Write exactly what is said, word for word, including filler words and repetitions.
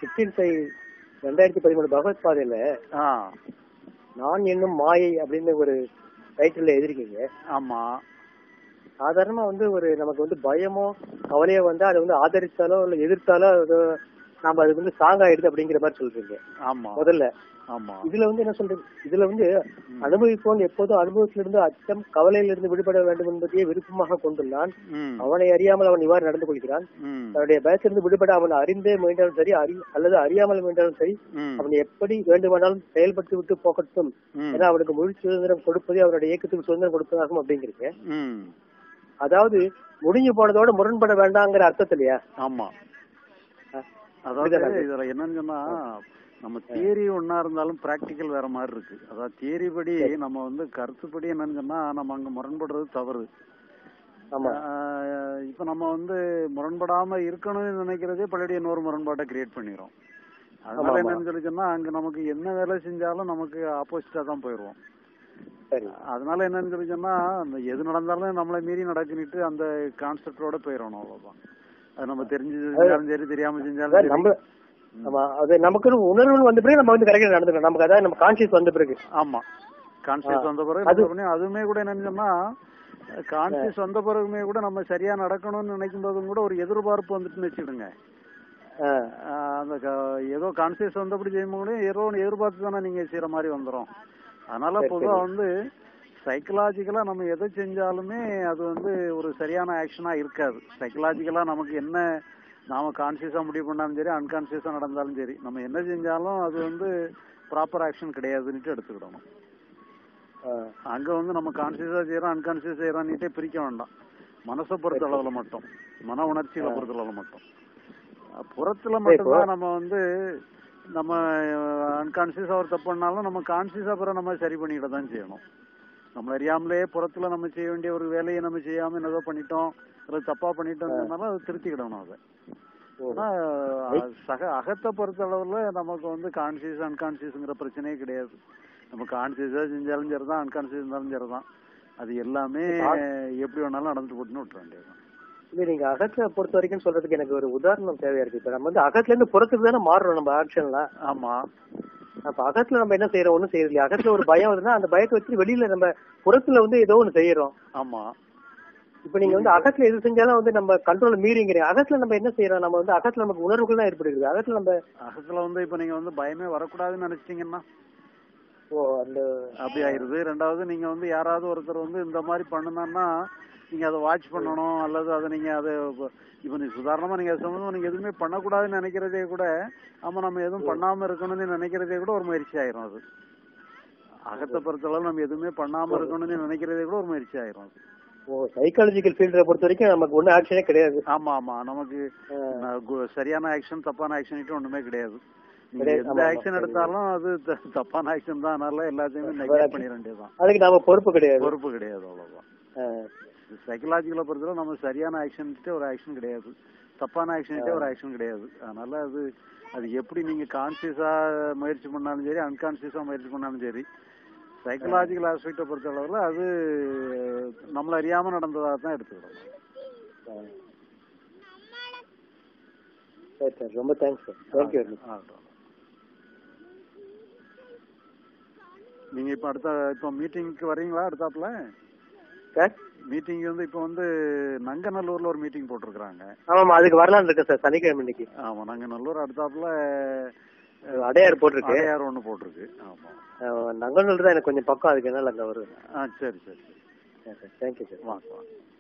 Sixteen five ரெண்டாயிரத்தி பதிமூணு பகவத் பாதையில நான் என்னும் மாயை அப்படின்னு ஒரு டைட்டில் எழுதிருக்கீங்க. ஆமா. சாதாரணமா வந்து ஒரு நமக்கு வந்து பயமோ கவலையோ வந்து அதை வந்து ஆதரித்தாலோ இல்ல எதிர்த்தாலோ நாம அது வந்து ஸ்ட்ராங் ஆயிடுது அப்படிங்கிற மாதிரி சொல்றீங்க. ஆமா. முதல்ல ஆமா. இதுல வந்து என்ன சொல்றது, இதுல வந்து அனுபவிப்போன் எப்போதும் அனுபவத்திலிருந்து அச்சம் கவலையிலிருந்து விடுபட வேண்டும் என்பதையே விருப்பமாக கொண்டுள்ளான். அவனை அறியாமல் அவன் இவ்வாறு நடந்து கொள்கிறான். தன்னுடைய பயத்திலிருந்து விடுபட அவன் அறிந்தே முயன்றாலும் சரி அறி அல்லது அறியாமல் முயன்றாலும் சரி அவன் எப்படி வேண்டுமானாலும் செயல்பட்டு விட்டு போகட்டும். ஏன்னா அவனுக்கு முழு சுதந்திரம் கொடுப்பதே அவனுடைய இயக்கத்துக்கு சுதந்திரம் கொடுப்பதாகும் அப்படிங்கிறீங்க. அதாவது முடிஞ்சு போனதோட முரண்பட வேண்டாங்கிற அர்த்தத்திலையா? ஆமா. அதாவது இதுல என்னன்னு சொன்னா, நம்ம தியரி ஒன்னா இருந்தாலும் பிராக்டிக்கல் வேற மாதிரி இருக்கு. அதாவது தியரி படி நம்ம வந்து கருத்துப்படி என்னன்னு சொன்னா நம்ம அங்க முரண்படுறது தவறு. இப்ப நம்ம வந்து முரண்படாம இருக்கணும்னு நினைக்கிறதே பழைய இன்னொரு முரண்பாட்டை கிரியேட் பண்ணிடும். அதனால என்னன்னு சொல்லி சொன்னா அங்க நமக்கு என்ன வேலை செஞ்சாலும் நமக்கு ஆப்போசிட்டா தான் போயிடுவோம். அதனால என்னன்னு சொல்லி சொன்னா எது நடந்தாலும் நம்மளை மீறி நடக்குன்னுட்டு அந்த கான்செப்டோட போயிடணும். அவ்வளவுதான். அது நம்ம தெரிஞ்சு செஞ்சாலும் சரி தெரியாம செஞ்சாலும் அது நமக்கு உணர்வு வந்த பிறகு நம்ம வந்து கரெக்டா நடந்துக்கணும். நமக்கு அதான் நம்ம கான்சியஸ் வந்த பிறகு. ஆமா, கான்சியஸ் வந்த பிறகு அதுவுமே கூட என்னன்னு சொன்னா கான்சியஸ் வந்த பிறகுமே கூட நம்ம சரியா நடக்கணும்னு நினைக்கும் போதும் கூட ஒரு எதிர்பார்ப்பு வந்துட்டுன்னு வச்சுடுங்க. அந்த ஏதோ கான்சியஸ் வந்தபடி செய்யும்போது ஏதோ ஒன்று எதிர்பார்த்து தானே நீங்க செய்யற மாதிரி வந்துடும். அதனால பொதுவா வந்து சைக்கலாஜிக்கலா நம்ம எதை செஞ்சாலுமே அது வந்து ஒரு சரியான ஆக்ஷனா இருக்காது. சைக்கலாஜிக்கலா நமக்கு என்ன நாம கான்சியஸா முடிவு பண்ணாலும் சரி அன்கான்சியஸா நடந்தாலும் சரி நம்ம என்ன செஞ்சாலும் அது வந்து ப்ராப்பர் ஆக்ஷன் கிடையாதுன்னுட்டு எடுத்துக்கிடணும். அங்க வந்து நம்ம கான்சியஸா செய்யறோம் அன்கான்சியஸ் செய்யறோம்னுட்டே பிரிக்க வேண்டாம். மனசை பொறுத்த அளவுல மட்டும், மன உணர்ச்சிகளை பொறுத்த அளவுல மட்டும், புறத்துல மட்டும்தான் நம்ம வந்து நம்ம அன்கான்சியஸா ஒரு தப்பு பண்ணாலும் நம்ம கான்சியஸா பிறகு நம்ம சரி பண்ணிட தான் செய்யணும். நம்ம அறியாமலே புறத்துல நம்ம செய்ய வேண்டிய ஒரு வேலையை நம்ம செய்யாம என்னதோ பண்ணிட்டோம் அல்லது தப்பா பண்ணிட்டோம்னாலும் அதை திருத்திக்கிடணும். அதை ஆனா சக அகத்தை பொறுத்த அளவுல நமக்கு வந்து கான்சியஸ் அன்கான்சியஸ்ங்கிற பிரச்சனையே கிடையாது. நம்ம கான்சியஸா செஞ்சாலும் சரிதான் அன்கான்சியஸ் இருந்தாலும் சரிதான். அது எல்லாமே எப்படி வேணாலும் நடந்து போட்டுன்னு விட்டுற வேண்டியதுதான். இல்ல நீங்க அகத்தை பொறுத்த வரைக்கும் சொல்றதுக்கு எனக்கு ஒரு உதாரணம் தேவையா இருக்கு. இப்ப நம்ம வந்து அகத்துல இருந்து புறத்துக்கு தானே மாறுறோம் நம்ம ஆக்ஷன்லாம். ஆமா. அப்ப அகத்துல நம்ம என்ன செய்யறோம், ஒண்ணும் செய்யறது இல்லையா? அகத்துல ஒரு பயம் வருதுன்னா அந்த பயத்தை வச்சு வெளியில நம்ம புறத்துல வந்து ஏதோ ஒண்ணு செய்யறோம். ஆமா. இப்ப நீங்க வந்து அகத்துல எது செஞ்சாலும் வந்து நம்ம கண்ட்ரோல் மீறிங்கிறீங்க. அகத்துல நம்ம என்ன செய்யறோம், நம்ம வந்து அகத்துல நமக்கு உணர்வுகள் தான் ஏற்படுகிறது. அகத்துல நம்ம அகத்துல வந்து இப்ப நீங்க வந்து பயமே வரக்கூடாதுன்னு நினைச்சிட்டீங்கன்னா ஓ அந்த அப்படி ஆயிருது. ரெண்டாவது நீங்க வந்து யாராவது ஒருத்தர் வந்து இந்த மாதிரி பண்ணுனா நீங்க அதை வாட்ச் பண்ணணும் அல்லது அதை நீங்க அதை இப்ப நீ சுதாரணமா நீங்க சம்பந்தமா நீங்க எதுவுமே பண்ணக்கூடாதுன்னு நினைக்கிறதே கூட ஆமா நம்ம எதுவும் பண்ணாம இருக்கணும்னு நினைக்கிறதே கூட ஒரு முயற்சி ஆயிரும். அது அகத்தை பொறுத்தளவு நம்ம எதுவுமே பண்ணாம இருக்கணும்னு நினைக்கிறதே கூட ஒரு முயற்சி ஆயிரும். அது ஓ சைக்காலஜிக்கல் ஃபீல்ட பொறுத்த வரைக்கும் நமக்கு ஒன்னும் ஆக்ஷனே கிடையாது. ஆமா ஆமா, நமக்கு சரியான ஆக்ஷன் தப்பான ஆக்ஷன் ஒண்ணுமே கிடையாது. நீங்க எந்த ஆக்ஷன் எடுத்தாலும் அது தப்பான ஆக்ஷன் தான். அதனால எல்லாத்தையுமே நெக்லெக்ட் பண்ணிட வேண்டியதுதான். அதுக்கு நாம பொறுப்பு கிடையாது. பொறுப்பு கிடையாது, அவ்வளவுதான். சைக்கலாஜிக்கலை பொறுத்தவரை நம்ம சரியான ஆக்ஷன்கிட்ட ஒரு ஆக்ஷன் கிடையாது, தப்பான ஆக்ஷன்கிட்ட ஒரு ஆக்ஷன் கிடையாது. அதனால அது அது எப்படி நீங்க கான்சியஸா முயற்சி பண்ணாலும் சரி அன்கான்சியஸா முயற்சி பண்ணாலும் சரி சைக்கலாஜிக்கல் ஆஸ்பெக்டை பொறுத்த அளவுல அது நம்மள அறியாம நடந்ததாக தான் எடுத்துக்கிறோம். ரொம்ப தேங்க்ஸ் சார். தேங்க்யூ. நீங்க இப்ப அடுத்த இப்ப மீட்டிங்க்கு வரீங்களா? அடுத்தாப்புல சார் மீட்டிங் வந்து இப்ப வந்து நங்கநல்லூர்ல ஒரு மீட்டிங் போட்டிருக்காங்க. ஆமா, அதுக்கு வரலாம்னு இருக்கேன் சார், சனிக்கிழமை இன்னைக்கு. ஆமா, நங்கநல்லூர் அடுத்தாப்புல அடையார் போட்டிருக்கு. அடையார் ஒண்ணு போட்டிருக்கு. ஆமா, நங்கநல்லூர் தான் எனக்கு கொஞ்சம் பக்கம், அதுக்கு என்னால அங்க வருவேன். ஆ சரி சரி. Thank you sir. வாங்க வாங்க.